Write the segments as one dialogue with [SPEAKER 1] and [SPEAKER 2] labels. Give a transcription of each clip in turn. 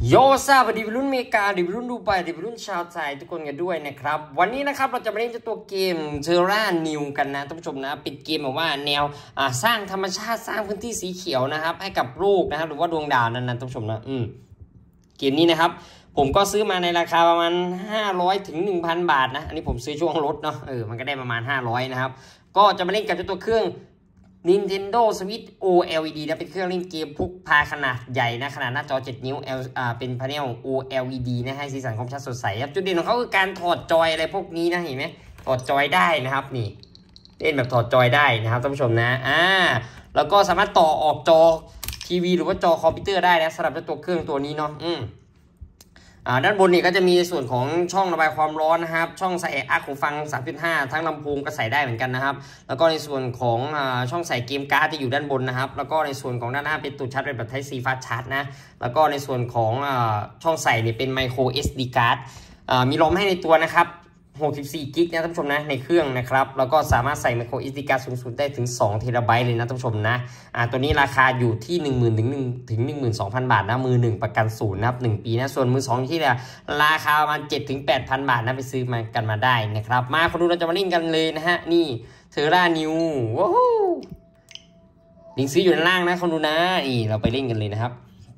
[SPEAKER 1] โยซาบดีรุ่นเมกาดีรุ่นดูไบดีรุ่นชาวไทยทุกคนกันด้วยนะครับวันนี้นะครับเราจะมาเล่นตัวเกมเทอร่านิวกันนะท่านผู้ชมนะเป็นเกมแบบว่าแนวสร้างธรรมชาติสร้างพื้นที่สีเขียวนะครับให้กับโลกนะครับหรือว่าดวงดาวนั้นท่านผู้ชมนะเกมนี้นะครับผมก็ซื้อมาในราคาประมาณ500 ถึง 1,000 บาทนะอันนี้ผมซื้อช่วงลดเนาะมันก็ได้ประมาณ500นะครับก็จะมาเล่นกับตัวเครื่องNintendo Switch OLED นะเป็นเครื่องเล่นเกมพกพาขนาดใหญ่นะขนาดหน้าจอ7 นิ้วเป็นพาเนล OLED นะให้สีสันคมชัดสดใสครับจุดเด่นของเขาคือการถอดจอยอะไรพวกนี้นะเห็นไหมถอดจอยได้นะครับนี่เล่นแบบถอดจอยได้นะครับท่านผู้ชมนะแล้วก็สามารถต่อออกจอทีวีหรือว่าจอคอมพิวเตอร์ได้นะสำหรับตัวเครื่องตัวนี้เนาะด้านบนนี่ก็จะมีส่วนของช่องระบายความร้อนนะครับช่องใส่อักหูฟัง 3.5 ทั้งลำโพงก็ใส่ได้เหมือนกันนะครับแล้วก็ในส่วนของช่องใส่เกมการ์ดที่อยู่ด้านบนนะครับแล้วก็ในส่วนของด้านหน้าเป็นตัวชาร์จแบบ Type C Fast Charge นะแล้วก็ในส่วนของช่องใส่เนี่ยเป็น Micro SD Card มีรอมให้ในตัวนะครับ64 กิกนะท่านผู้ชมนะในเครื่องนะครับแล้วก็สามารถใส่ Micro SD Card สูงสุดได้ถึง2 เทราไบต์เลยนะท่านผู้ชมนะตัวนี้ราคาอยู่ที่ 10,000 ถึง 12,000 บาทนะมือ1ประกันศูนย์นะครับ1 ปีนะส่วนมือ2ที่ราคาประมาณ 7 ถึง 8,000 บาทนะไปซื้อมากันมาได้นะครับมาคนดูเราจะมาเล่นกันเลยนะฮะนี่เทอร่านิวว้าวลิงก์ซื้ออยู่ด้านล่างนะคนดูนะนี่เราไปเล่นกันเลยนะครับ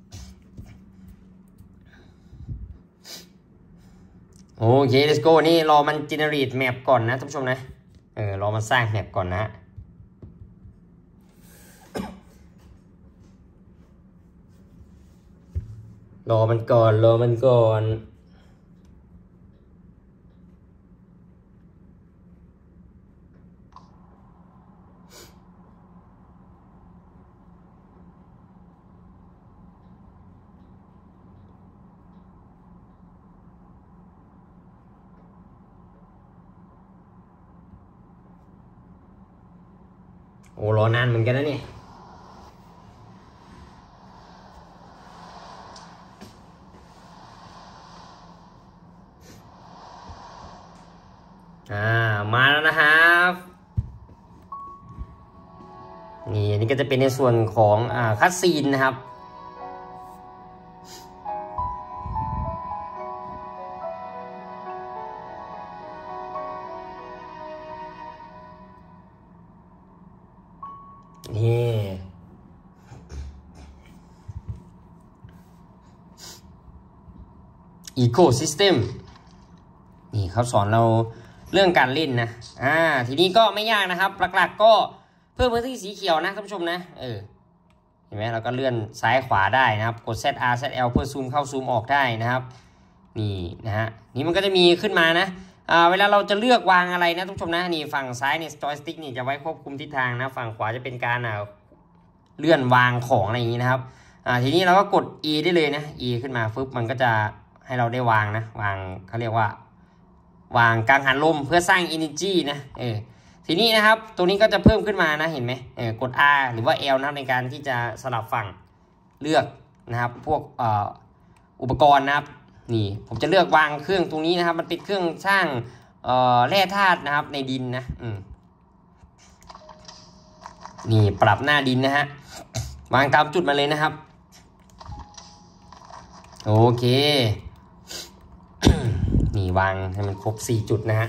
[SPEAKER 1] โอเค let's go นี่รอมัน generate map ก่อนนะท่านผู้ชมนะรอมันสร้างแมปก่อนนะรอมันก่อนโอ้รอนานเหมือนกันนะเนี่ยมาแล้วนะครับนี่อันนี้ก็จะเป็นในส่วนของคัสซีนนะครับนี่Ecosystem นี่เขาสอนเราเรื่องการเล่นนะทีนี้ก็ไม่ยากนะครับหลักๆก็เพิ่มพื้นที่สีเขียวนะท่านผู้ชมนะเห็นไหมเราก็เลื่อนซ้ายขวาได้นะครับกด ZR ZL เพื่อซูมเข้าซูมออกได้นะครับนี่นะฮะนี่มันก็จะมีขึ้นมานะเวลาเราจะเลือกวางอะไรนะท่านผู้ชมนะนี่ฝั่งซ้ายนี่จอยสติ๊กนี่จะไว้ควบคุมทิศทางนะฝั่งขวาจะเป็นการเลื่อนวางของอะไรอย่างนี้นะครับทีนี้เราก็กด E ได้เลยนะ E ขึ้นมาฟึบมันก็จะให้เราได้วางนะวางเขาเรียกว่าวางกังหันลมเพื่อสร้าง energy นะทีนี้นะครับตัวนี้ก็จะเพิ่มขึ้นมานะเห็นไหมกด R หรือว่า L นะในการที่จะสลับฝั่งเลือกนะครับพวกอุปกรณ์นะครับนี่ผมจะเลือกวางเครื่องตรงนี้นะครับมันเป็นเครื่องสร้างแร่ธาตุนะครับในดินนะนี่ปรับหน้าดินนะฮะวางตามจุดมาเลยนะครับโอเคนี่วางให้มันครบ4 จุดนะฮะ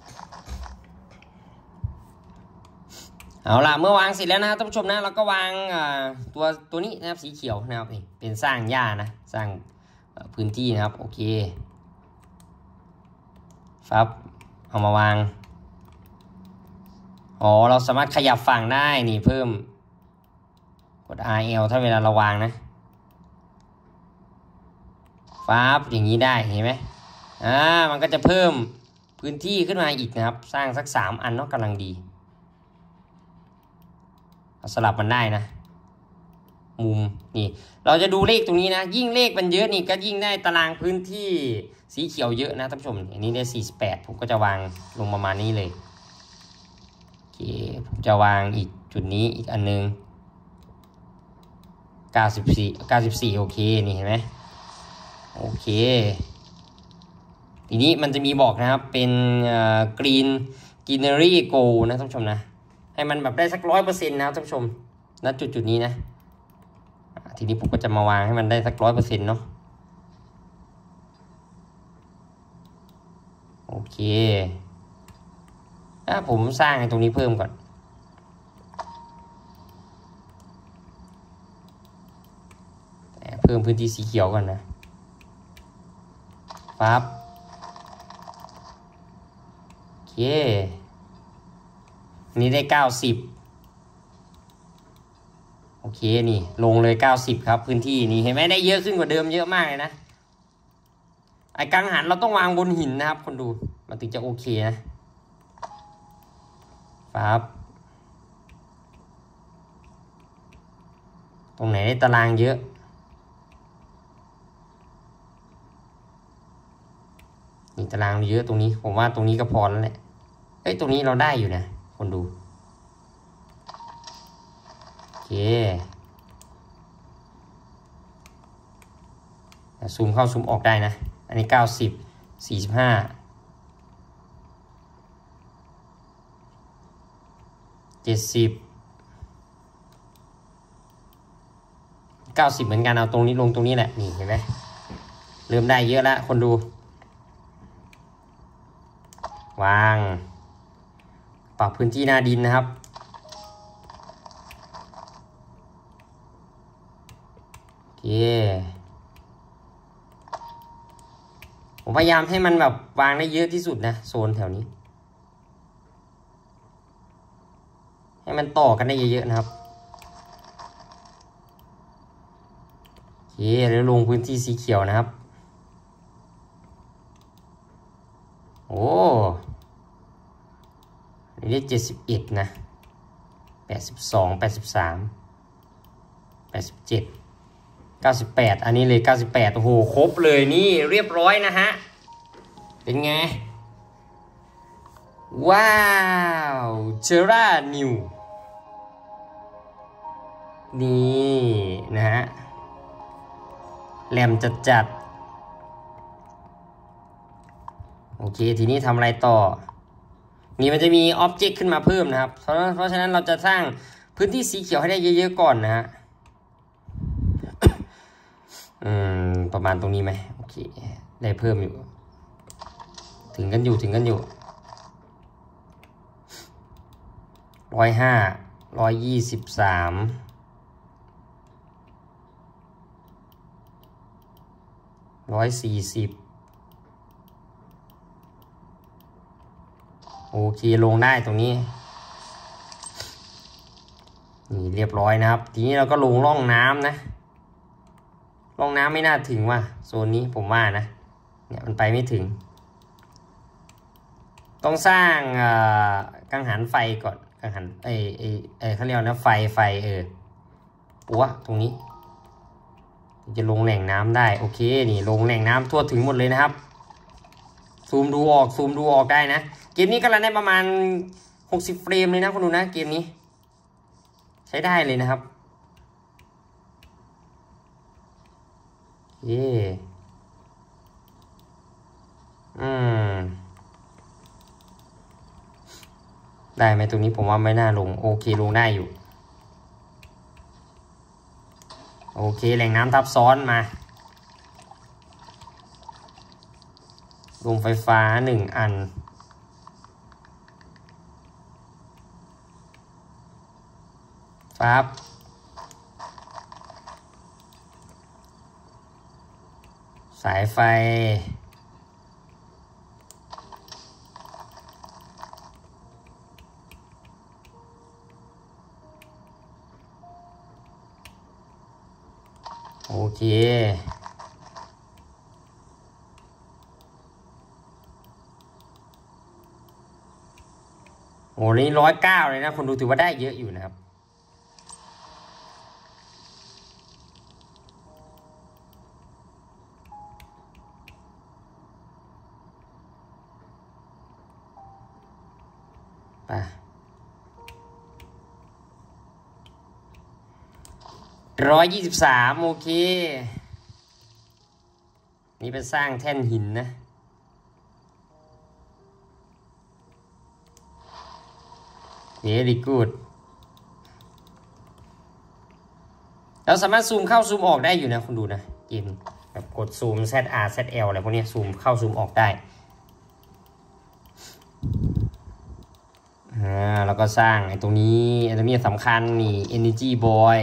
[SPEAKER 1] เอาล่ะเมื่อวางเสร็จแล้วนะครับท่านผู้ชมนะเราก็วางตัวนี้นะครับสีเขียวนะครับเป็นสร้างหญ้านะสร้างพื้นที่นะครับโอเคครับเอามาวางเราสามารถขยับฝั่งได้นี่เพิ่มกด RL ถ้าเวลาเราวางนะครับอย่างนี้ได้เห็นไหมมันก็จะเพิ่มพื้นที่ขึ้นมาอีกนะครับสร้างสัก3 อันเนาะกำลังดีสลับมันได้นะมุมนี่เราจะดูเลขตรงนี้นะยิ่งเลขมันเยอะนี่ก็ยิ่งได้ตารางพื้นที่สีเขียวเยอะนะท่านผู้ชมอันนี้ได้48ผมก็จะวางลงประมาณนี้เลยโอเคผมจะวางอีกจุดนี้อีกอันนึง94โอเคนี่เห็นไหมโอเคทีนี้มันจะมีบอกนะครับเป็นgreenery go นะท่านผู้ชมนะให้มันแบบได้สัก 100% นะครับท่านผู้ชมณจุดนี้นะทีนี้ผมก็จะมาวางให้มันได้สัก 100% เนาะเคถ้าผมสร้างตรงนี้เพิ่มก่อนเพิ่มพื้นที่สีเขียวก่อนนะปั๊บโอเคนี้ได้90โอเคนี่ลงเลย90ครับพื้นที่นี่เห็นไหมได้เยอะขึ้นกว่าเดิมเยอะมากเลยนะไอ้กังหันเราต้องวางบนหินนะครับคนดูมันถึงจะโอเคนะปั๊บตรงไหนได้ตารางเยอะนี่ตารางเยอะตรงนี้ผมว่าตรงนี้ก็พอแล้วแหละเอ้ยตรงนี้เราได้อยู่นะคนดูโอเคซูมเข้าซูมออกได้นะอันนี้90 45 70 90เหมือนกันเอาตรงนี้ลงตรงนี้แหละนี่เห็นไหมเริ่มได้เยอะแล้วคนดูวางปรับพื้นที่หน้าดินนะครับโอเคผมพยายามให้มันแบบวางได้เยอะที่สุดนะโซนแถวนี้ให้มันต่อกันได้เยอะๆนะครับโอเคแล้วลงพื้นที่สีเขียวนะครับโอ้นี่ได้71นะ82 83 87 98อันนี้เลย98โอ้โหครบเลยนี่เรียบร้อยนะฮะเป็นไงว้าวเจอร่านิวนี่นะฮะแหลมจัดโอเคทีนี้ทำอะไรต่อนี่มันจะมีอ็อบเจกต์ขึ้นมาเพิ่มนะครับเพราะฉะนั้นเราจะสร้างพื้นที่สีเขียวให้ได้เยอะๆก่อนนะฮะประมาณตรงนี้ไหมโอเคได้เพิ่มอยู่ถึงกันอยู่105 123 140โอเคลงได้ตรงนี้นี่เรียบร้อยนะครับทีนี้เราก็ลงร่องน้ำนะร่องน้ำไม่น่าถึงว่ะโซนนี้ผมว่านะเนี่ยมันไปไม่ถึงต้องสร้างกังหันไฟก่อนกังหันเขาเรียกนะไฟปัวตรงนี้จะลงแหล่งน้ำได้โอเคนี่ลงแหล่งน้ำทั่วถึงหมดเลยนะครับซูมดูออกได้นะเกมนี้ก็รันได้ประมาณ60เฟรมเลยนะคุณดูนะเกมนี้ใช้ได้เลยนะครับเย่ได้ไหมตรงนี้ผมว่าไม่น่าลงโอเคลงได้อยู่โอเคแหล่งน้ำทับซ้อนมาโรงไฟฟ้า1 อันปั๊บสายไฟโอเคโอ้นี่109เลยนะคนดูถือว่าได้เยอะอยู่นะครับไป123โอเคนี่เป็นสร้างแท่นหินนะvery good เราสามารถซูมเข้าซูมออกได้อยู่นะคุณดูนะเกมแบบกดซูม ZR ZL อะไรพวกนี้ซูมเข้าซูมออกได้แล้วก็สร้างไอ้ตรงนี้สำคัญนี่ Energy Boy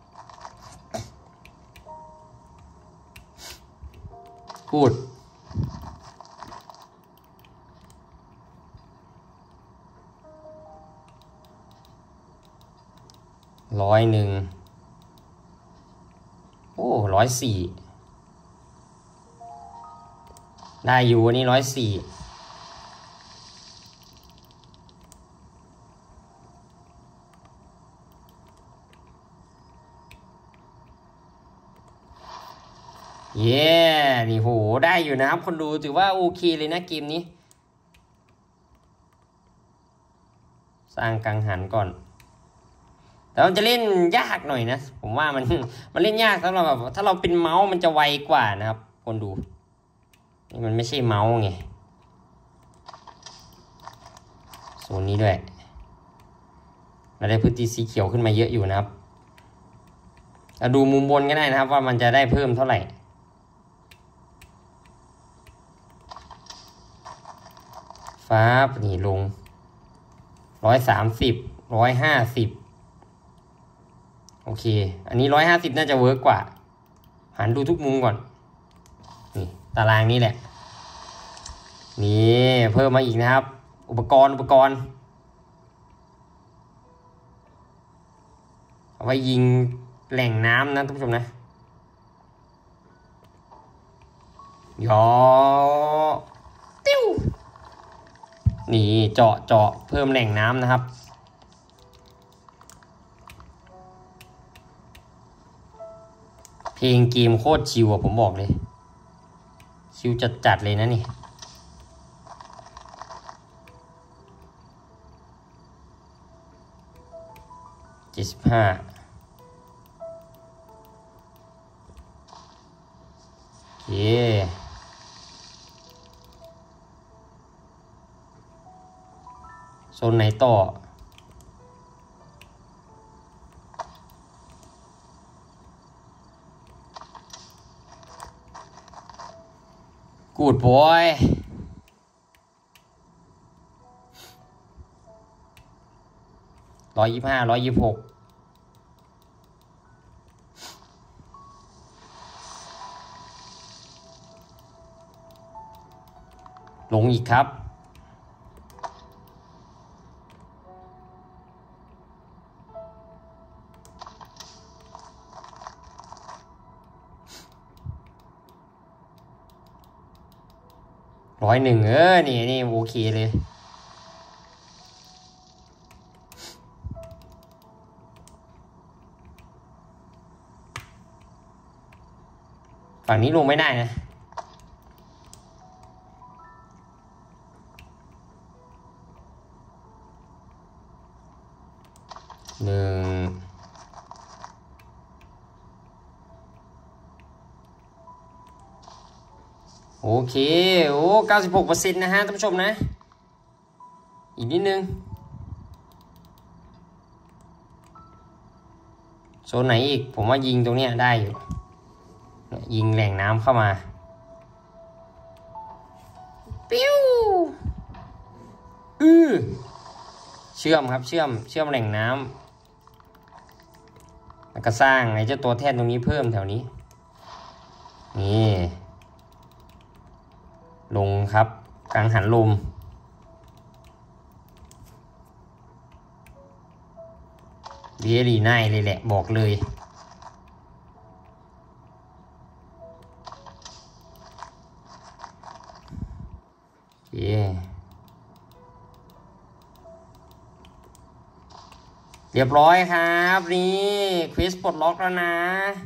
[SPEAKER 1] พูด101โอ้104ได้อยู่อันนี้104เย้นี่โหได้อยู่นะครับคนดูถือว่าโอเคเลยนะเกมนี้สร้างกังหันก่อนแต่มันจะเล่นยากหน่อยนะผมว่ามันเล่นยากถ้าเราแบบถ้าเราเป็นเมาส์มันจะไวกว่านะครับคนดูนี่มันไม่ใช่เมาส์ไงโซนนี้ด้วยเราได้พื้นที่สีเขียวขึ้นมาเยอะอยู่นะครับเราดูมุมบนก็ได้นะครับว่ามันจะได้เพิ่มเท่าไหร่ฟ้านี่ลง130 150โอเคอันนี้150น่าจะเวิร์กกว่าหันดูทุกมุมก่อนนี่ตารางนี้แหละนี่เพิ่มมาอีกนะครับอุปกรณ์เอาไว้ยิงแหล่งน้ำนะท่านผู้ชมนะยอติ้วนี่เจาะเพิ่มแหล่งน้ำนะครับเพลงเกมโคตรชิวอะผมบอกเลยชิวจัดเลยนะนี่75โอเคโซนไหนต่อกูดบอย125 126ลงอีกครับ101นี่โอเคเลยฝั่งนี้ลงไม่ได้นะโอเคโอ้ 96% นะฮะท่านผู้ชมนะอีกนิดนึงโซนไหนอีกผมว่ายิงตรงเนี้ยได้อยู่ยิงแหล่งน้ำเข้ามาปิ้วเชื่อมครับเชื่อมแหล่งน้ำแล้วก็สร้างไอ้เจ้าตัวแท่นตรงนี้เพิ่มแถวนี้นี่ลงครับกังหันลมเรียรีน่ายเลยแหละบอกเลยเรียบร้อยครับนี่ควิสปลดล็อกแล้วนะ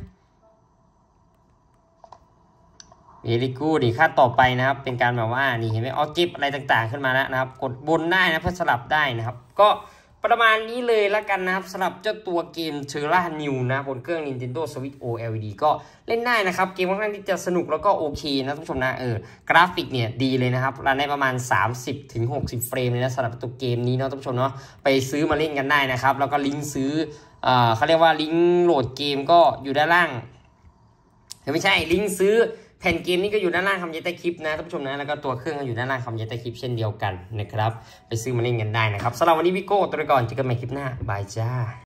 [SPEAKER 1] เวลี่กูดขั้นต่อไปนะครับเป็นการแบบว่านี่เห็นไหมออจิบอะไรต่างๆขึ้นมาแล้วนะครับกดบนได้นะเพื่อสลับได้นะครับก็ประมาณนี้เลยแล้วกันนะครับสำหรับเจ้าตัวเกมเทอร่านิวนะบนเครื่อง Nintendo Switch OLED ก็เล่นได้นะครับเกมค่อนข้างที่จะสนุกแล้วก็โอเคนะท่านผู้ชมนะกราฟิกเนี่ยดีเลยนะครับรันได้ประมาณ 30-60 เฟรมเลยนะสำหรับตัวเกมนี้เนาะท่านผู้ชมเนาะไปซื้อมาเล่นกันได้นะครับแล้วก็ลิงก์ซื้อเขาเรียกว่าลิงก์โหลดเกมก็อยู่ด้านล่างไม่ใช่ลิงก์ซื้อแผ่นเกมนี้ก็อยู่ด้านล่างคำยันใต้คลิปนะท่านผู้ชมนะแล้วก็ตัวเครื่องก็อยู่ด้านล่างคำยันใต้คลิปเช่นเดียวกันนะครับไปซื้อมาเล่นกันได้นะครับสำหรับวันนี้พี่โก้ตัวไปก่อนเจอกันใหม่คลิปหน้าบายจ้า